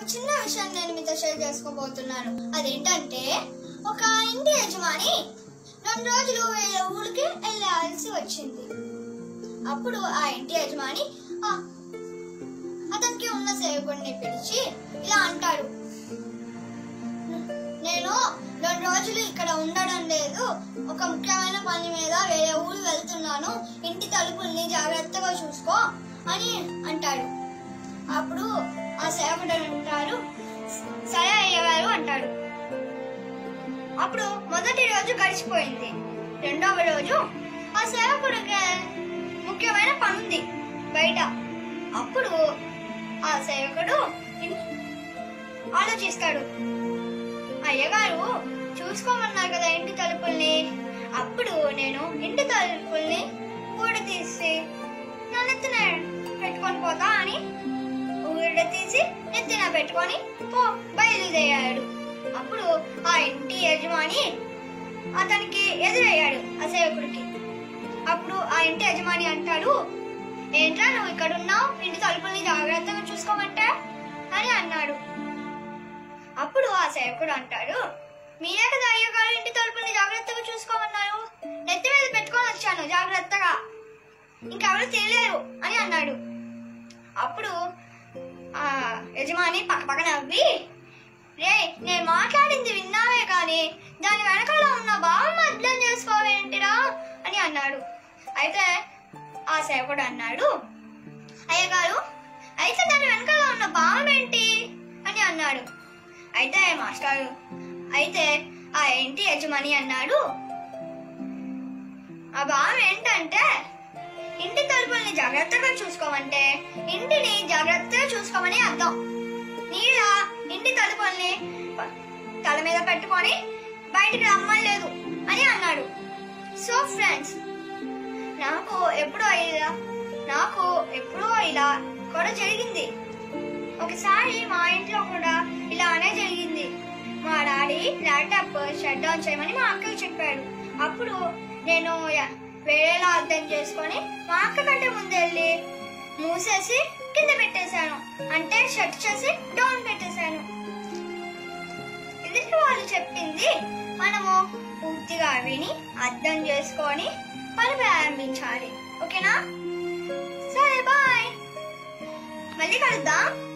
చిన్న విషయం నేను మీతో షేర్ చేసుకోబోతున్నాను. అదేంటంటే ఒక ఇంటి యజమాని 2 రోజులు వేరే ఊరికి వెళ్ళాల్సి వచ్చింది. అప్పుడు ఆ ఇంటి యజమాని అతనికి ఉన్న సేవకుడిని పిలిచి ఇలా అంటాడు, నేను 2 రోజులు ఇక్కడ ఉండడం లేదు, ఒక ముఖ్యమైన పని మీద వేరే ఊరు వెళ్తున్నాను, ఇంటి తలుపుల్ని జాగ్రత్తగా చూసుకో అని అంటాడు. అప్పుడు ఆ సేవకుడు అంటాడు, సరే అయ్యగారు అంటాడు. అప్పుడు మొదటి రోజు గడిచిపోయింది. 2వ రోజు ఆ సేవకుడికి ముఖ్యమైన పని ఉంది బయట. అప్పుడు ఆ సేవకుడు ఆలోచిస్తాడు, అయ్యగారు చూసుకోమన్నారు కదా ఇంటి తలుపుల్ని, అప్పుడు నేను ఇంటి తలుపుల్ని ఊడ తీసి నా నెత్తిన పెట్టుకొని పోతా అని ఊడ తీసి నెత్తిన పెట్టుకొని బయలుదేరాడు. అప్పుడు ఆ ఇంటి యజమాని అతనికి ఎదురయ్యాడు, ఆ సేవకుడికి. అప్పుడు ఆ ఇంటి యజమాని అంటాడు, ఏంట్రా నువ్వు ఇక్కడ ఉన్నావు, ఇంటి తలుపుల్ని జాగ్రత్తగా చూసుకోమంటే అని అన్నాడు. అప్పుడు ఆ సేవకుడు అంటాడు, మీరే కదా అయ్యగారు ఇంటి తలుపుల్ని జాగ్రత్తగా చూసుకోమన్నారు, నెత్తి మీద పెట్టుకొని వచ్చాను జాగ్రత్తగా, ఇంకెవరు తెలియలేరు అని అన్నాడు. అప్పుడు ఆ యజమాని పక్కన నవ్వి, రే నేను మాట్లాడింది విన్నావే కానీ దాని వెనకాల ఉన్న భావం అర్థం చేసుకోవేంటిరా అని అన్నాడు. అయితే ఆ సేవకుడు అన్నాడు, అయ్యగారు అయితే దాని వెనకాల ఉన్న భావం ఏంటి అని అన్నాడు. అయితే మాస్టారు అయితే ఆ ఇంటి యజమాని అన్నాడు, ఆ భావం ఏంటంటే ఇంటి తలుపుల్ని జాగ్రత్తగా చూసుకోమంటే ఇంటిని జాగ్రత్తగా చూసుకోమని అర్థం. నీలా ఇంటి తలుపుల్ని తల మీద పెట్టుకొని బయటికి రమ్మలేదు అని అన్నాడు. సో ఫ్రెండ్స్, నాకు ఎప్పుడో ఇలా కూడా జరిగింది. ఒకసారి మా ఇంట్లో కూడా ఇలానే జరిగింది. మా డాడీ ల్యాప్టాప్ షట్ డౌన్ చేయమని మా అక్కకి చెప్పాడు. అప్పుడు నేను వేరేలా అర్థం చేసుకొని మా అక్క కంటే ముందెళ్ళి మూసేసి కింద పెట్టేశాను, అంటే షట్ చేసి డౌన్ పెట్టేశాను. ఎదుటి వాళ్ళు చెప్పింది మనము పూర్తిగా విని అర్థం చేసుకొని పని ప్రారంభించాలి. ఓకేనా? సరే బాయ్, మళ్ళీ కలుద్దాం.